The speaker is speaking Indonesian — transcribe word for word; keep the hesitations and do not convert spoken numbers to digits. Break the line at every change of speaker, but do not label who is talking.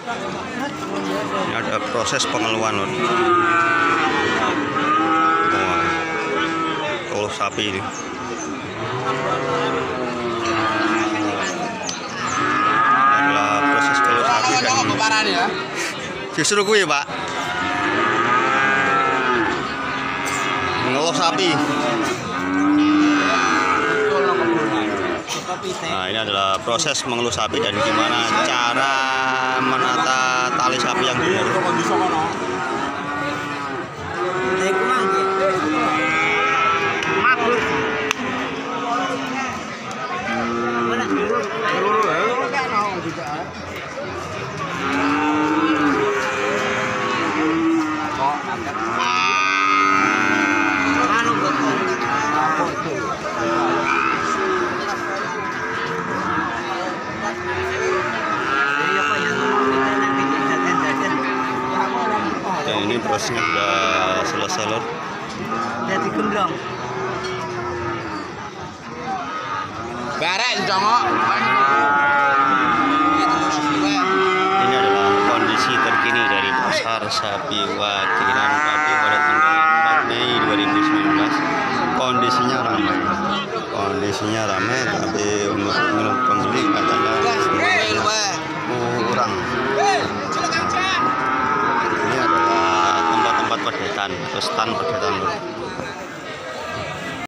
Ini ada proses pengeluhan loh. Wah, kalau sapi ini. Adalah proses kalau sapi dan justru gue Pak mengelola sapi. Nah, ini adalah proses mengeluh sapi dan gimana cara menata tali sapi yang benar. Dan ini prosesnya sudah selesai lor.
Jadi gemblong.
Barek jongok.
Ini adalah kondisi terkini dari pasar sapi Wakilan Pati pada tanggal empat Mei dua ribu sembilan belas. Kondisinya ramai, kondisinya ramai, tapi untuk menurut pembeli katanya